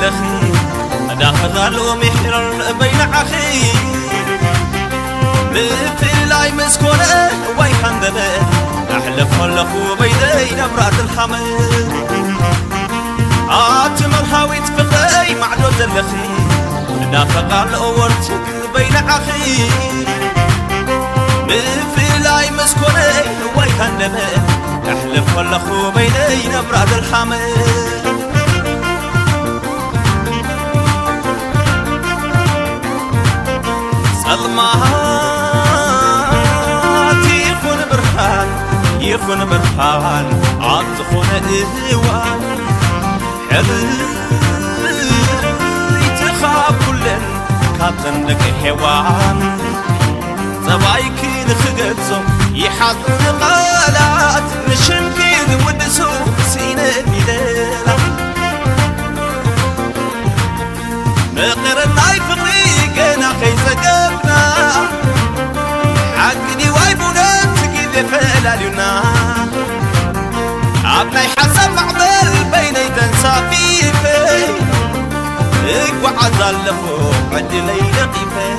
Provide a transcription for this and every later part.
زلخي داخل محرر بين عخي بفلاي مسكونة ويحن دبه أحلف خلقو بيدي نبرات الحمل عاتمر هاوي تفقي معدو زلخي داخل ورتك بين عخي بفلاي مسكونة ويحن دبه أحلف خلقو بيدي نبرات الحمل يخون برهان عطخون إهوان حذي تخاب كلن كاتن لك حيوان زبايكي نخقبزو يحضن قالات نشمكي ودسو سينة ميدالا مقر الناي فريقنا خيزة قبنا حقني وايبونا فلالنا عبني حسب معضل بيني تنسى في اقوى عضلفو عندي ليلة قيفة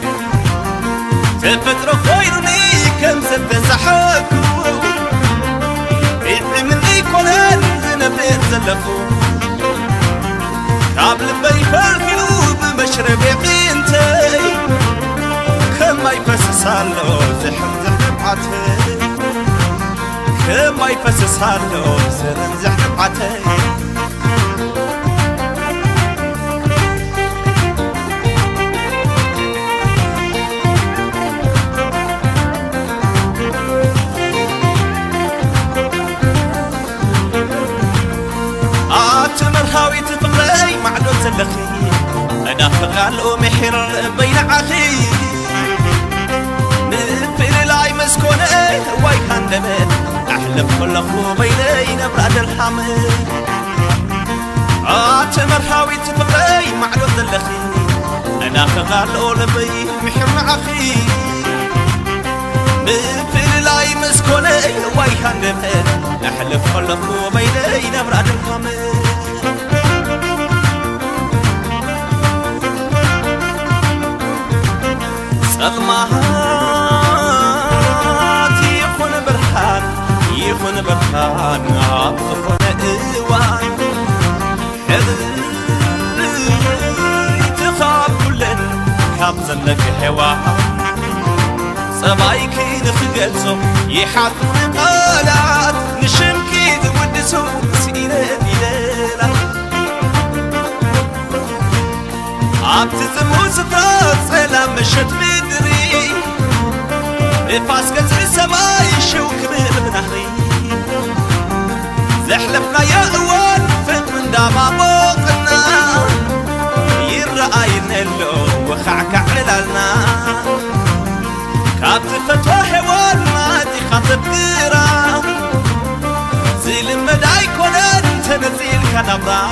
تفتر خيرني كم ستنسحكو إذن مني كلن زنبت زلفو قبل بيفر قلوب مشرب يقينتي كما يفسسالو زحم عتي كما يفسسالو سرن زحم عتي عاتمر هاوي تفقي معدو زلخي أنا فغالو محر بين عخي مسكونة ويكان دمت أحلف كل أخو بيني نبرد الحمل عاتمر هاوي تفقي معلو الدلخي أنا خغال أولبي محر عخي بفل لاي مسكونة ويكان دمت أحلف كل أخو بيني نبرد الحمل صدمها يخون برهان عطفون إيوان حذي تخاب كلن كابزن لك حوان صبايكي نخقلزو يحطن قالات نشمكي ودسو سينة بليلة عبتزمو ستات سلام مشت بدري فاس قزر السماي شوك بنهري زحلفنا يا أول فت من داما بوقنا يرأينا اللو وخعكع لنا كابت فتوى حوال ما دي خاطب قيرا زيل المداي كونان تنزيل كنبرا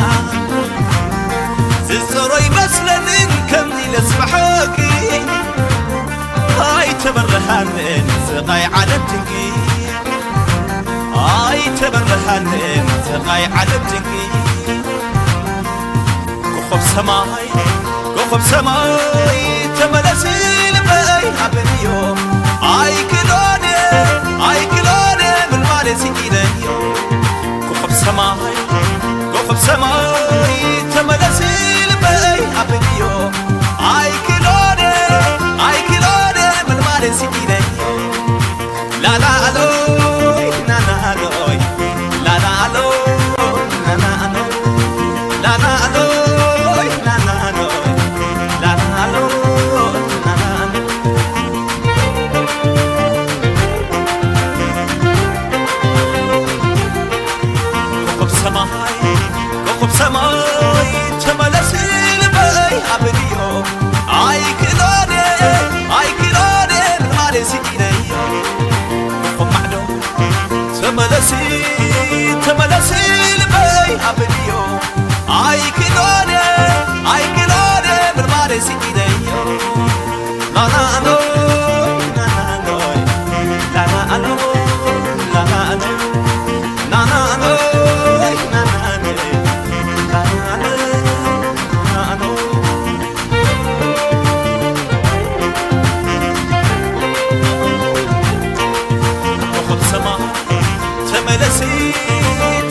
زلزروي مسلن كم دي لسبحوكي هاي تبرهان سقاي على التنقي هاي تبرهان سقاي على التنقي كوخب سماي تملسي لباي حبنيو هاي كلوني بالمال سيدنيو كوخب سماي تملسي لباي حبنيو هاي كلوني سيدي لا لا ألوي نا نا ألوي لا لا ألوي نا نا ألوي لا لا ألوي نا نا ألوي لا لا ألوي نا نا ألوي كوكب سماي تملسي لباي عبديو عاي كلوني تملسي لباي عبديو عاي كلوني بالمال سيدنيو لا لا ألوي لا لا ألوي لا لا ألوي لا لا ألوي لا لا ألوي لا لا ألوي بلسي